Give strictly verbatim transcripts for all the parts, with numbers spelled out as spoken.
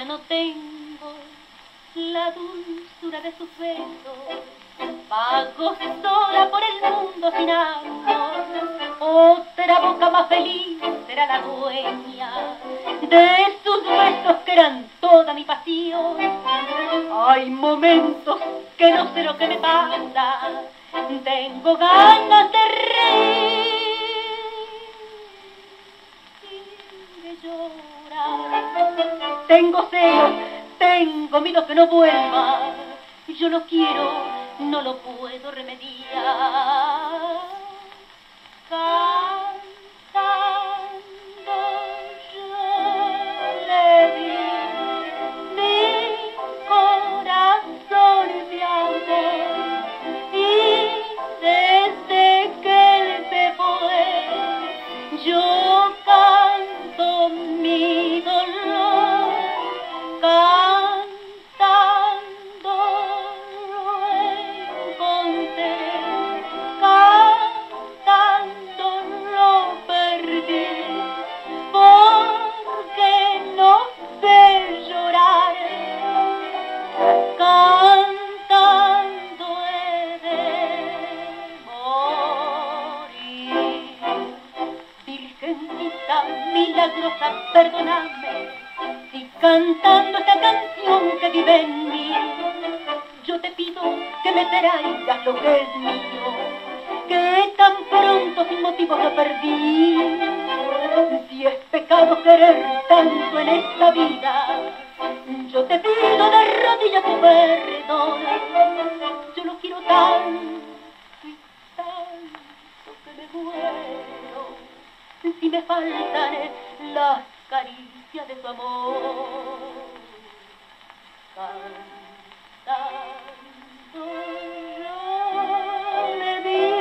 Ya no tengo la dulzura de sus besos, vago sola por el mundo sin amor. Otra boca más feliz será la dueña de sus besos que eran toda mi pasión. Hay momentos que no sé lo que me pasa, tengo ganas de reír y de llorar. Tengo celos, tengo miedo que no vuelva, yo lo quiero, no lo puedo remediar. Cantando yo le di mi corazón de amor, y desde que él se fue yo canto mi dolor. Cantando lo encontré, cantando lo perdí, porque no sé llorar, cantando he de morir. Virgencita milagrosa, perdóname si cantando esta canción que vive en mí, yo te pido que me traigas lo que es mío, que tan pronto sin motivo lo perdí. Si es pecado querer tanto en esta vida, yo te pido de rodillas tu perdón. Yo lo quiero tanto y tanto que me muero si me faltan las caricias de tu amor. Cantando yo le di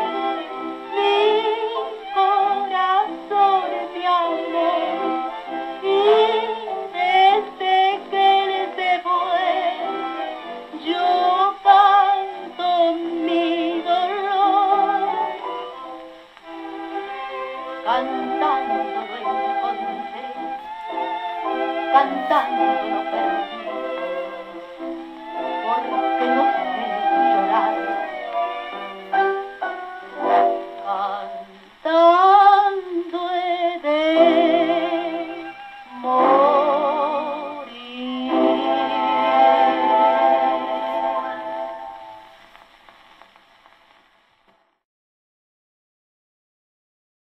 mi corazón de amor, y desde que él se fue yo canto mi dolor. Cantando lo encontré, cantando lo perdí.